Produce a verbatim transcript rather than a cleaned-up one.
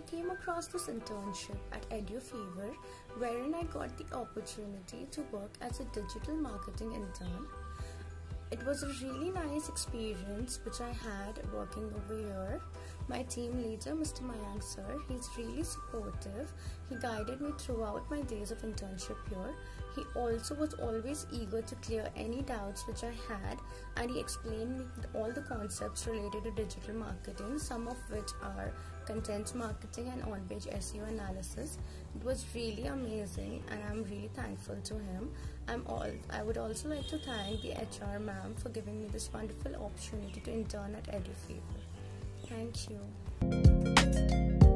came across this internship at EduFever, wherein I got the opportunity to work as a digital marketing intern. It was a really nice experience which I had working over here. My team leader, Mister Mayank sir, he's really supportive. He guided me throughout my days of internship here. He also was always eager to clear any doubts which I had, and he explained me all the concepts related to digital marketing, some of which are content marketing and on-page S E O analysis. It was really amazing and I'm really thankful to him. I'm all, I would also like to thank the H R ma'am for giving me this wonderful opportunity to intern at EduFever. Thank you.